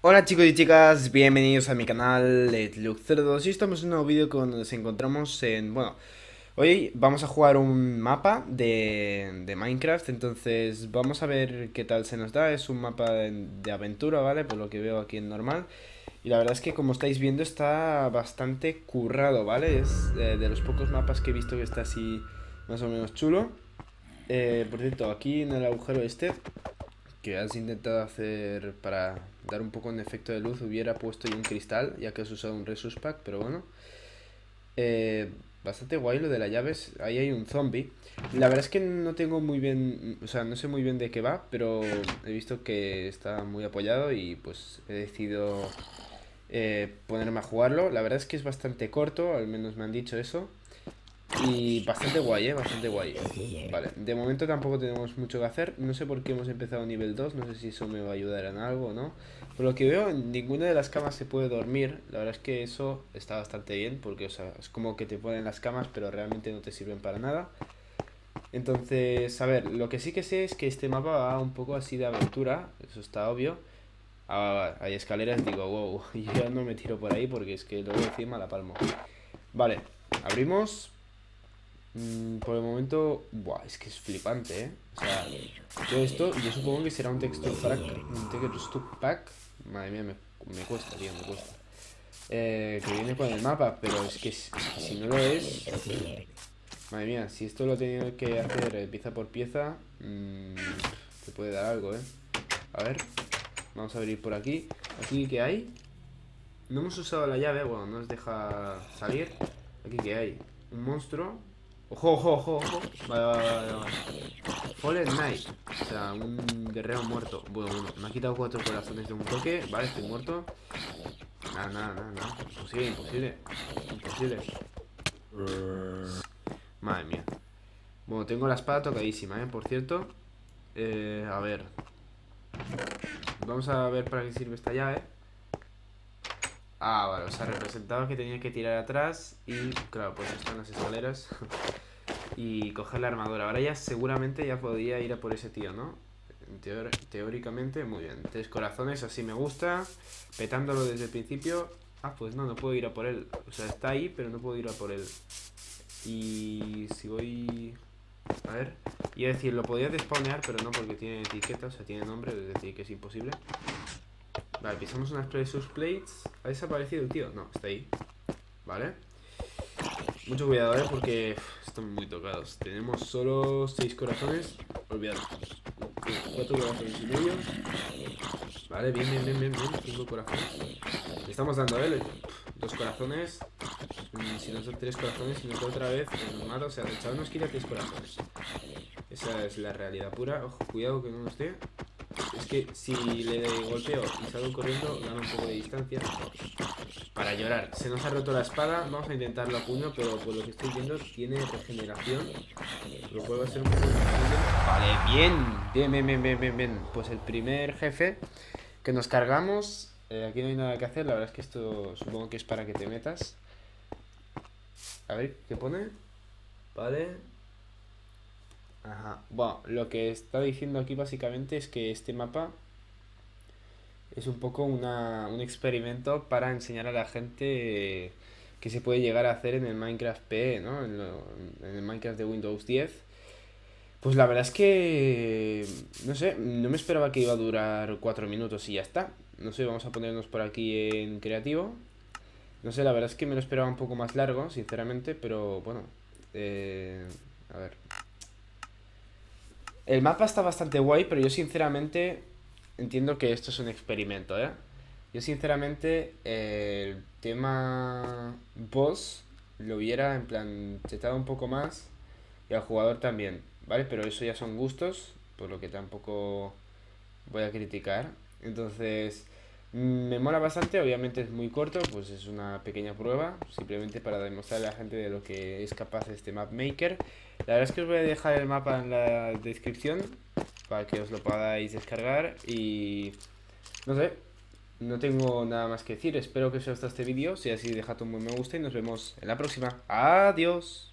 Hola chicos y chicas, bienvenidos a mi canal LetLuke02 y estamos en un nuevo vídeo donde nos encontramos en... Bueno, hoy vamos a jugar un mapa de Minecraft, entonces vamos a ver qué tal se nos da. Es un mapa de aventura, ¿vale? Por lo que veo aquí en normal. Y la verdad es que como estáis viendo está bastante currado, ¿vale? Es de los pocos mapas que he visto que está así más o menos chulo. Por cierto, aquí en el agujero este que has intentado hacer para dar un poco un efecto de luz, hubiera puesto yo un cristal, ya que has usado un Resource Pack, pero bueno. Eh, Bastante guay lo de las llaves. Ahí hay un zombie. La verdad es que no tengo muy bien, o sea, no sé muy bien de qué va, pero he visto que está muy apoyado y pues he decidido ponerme a jugarlo. La verdad es que es bastante corto, al menos me han dicho eso. Y bastante guay, bastante guay. Vale, de momento tampoco tenemos mucho que hacer. No sé por qué hemos empezado nivel 2. No sé si eso me va a ayudar en algo o no. Por lo que veo, en ninguna de las camas se puede dormir. La verdad es que eso está bastante bien. Porque, o sea, es como que te ponen las camas, pero realmente no te sirven para nada. Entonces, a ver, lo que sí que sé es que este mapa va un poco así de aventura. Eso está obvio. Ah, hay escaleras, digo, wow. Yo ya no me tiro por ahí porque es que luego encima la palmo. Vale, abrimos. Por el momento, buah, es que es flipante, ¿eh? O sea, todo esto, yo supongo que será un texture pack. Un texture pack. Madre mía, me cuesta, tío, me cuesta. Que viene con el mapa, pero es que si no lo es. Madre mía, si esto lo he tenido que hacer pieza por pieza, te puede dar algo, ¿eh? A ver, vamos a abrir por aquí. ¿Aquí qué hay? No hemos usado la llave, bueno, no nos deja salir. ¿Aquí qué hay? Un monstruo. Ojo, ojo, ojo, ojo. Vale, vale, vale, vale. Fallen Knight. O sea, un guerrero muerto. Bueno, bueno, me ha quitado 4 corazones de un toque. Vale, estoy muerto. Nada, nada, nada, nada. Imposible, imposible. Imposible. Madre mía. Bueno, tengo la espada tocadísima, por cierto. A ver. Vamos a ver para qué sirve esta llave. Ah, vale, o sea, representaba que tenía que tirar atrás y, claro, pues están las escaleras y coger la armadura. Ahora ya seguramente ya podía ir a por ese tío, ¿no? Teóricamente, muy bien. 3 corazones, así me gusta. Petándolo desde el principio. Ah, pues no, no puedo ir a por él. O sea, está ahí, pero no puedo ir a por él. Y si voy... A ver. Iba a decir, lo podía despawnear, pero no porque tiene etiqueta, o sea, tiene nombre, es decir, que es imposible. Vale, pisamos unas Precious Plates. ¿Ha desaparecido el tío? No, está ahí. Vale. Mucho cuidado, porque están muy tocados. Tenemos solo 6 corazones. Olvidad. 4 corazones y medio. Vale, bien, bien, bien, bien, bien. 5 corazones. Le estamos dando, 2 corazones. Si nos da 3 corazones y nos da otra vez, nos mata. O sea, el chaval nos quita 3 corazones. Esa es la realidad pura. Ojo, cuidado que no nos dé. Es que si le golpeo y salgo corriendo, gano un poco de distancia. Para llorar. Se nos ha roto la espada. Vamos a intentarlo a puño, pero por lo que estoy viendo tiene regeneración. Lo cual va a ser un poco difícil. Vale, bien. Bien, bien, bien, bien, bien, bien. Pues el primer jefe que nos cargamos. Aquí no hay nada que hacer. La verdad es que esto supongo que es para que te metas. A ver, ¿qué pone? Vale. Ajá. Bueno, lo que está diciendo aquí básicamente es que este mapa es un poco un experimento para enseñar a la gente que se puede llegar a hacer en el Minecraft PE, ¿no? En el Minecraft de Windows 10. Pues la verdad es que, no sé, no me esperaba que iba a durar 4 minutos y ya está. No sé, vamos a ponernos por aquí en creativo. No sé, la verdad es que me lo esperaba un poco más largo, sinceramente, pero bueno. A ver. El mapa está bastante guay, pero yo sinceramente entiendo que esto es un experimento, ¿eh? Yo sinceramente el tema boss lo hubiera en plan chetado un poco más y al jugador también, ¿vale? Pero eso ya son gustos, por lo que tampoco voy a criticar. Entonces, me mola bastante, obviamente es muy corto, pues es una pequeña prueba, simplemente para demostrar a la gente de lo que es capaz este map maker. La verdad es que os voy a dejar el mapa en la descripción para que os lo podáis descargar y no sé, no tengo nada más que decir. Espero que os haya gustado este vídeo. Si así, dejad un buen me gusta y nos vemos en la próxima. Adiós.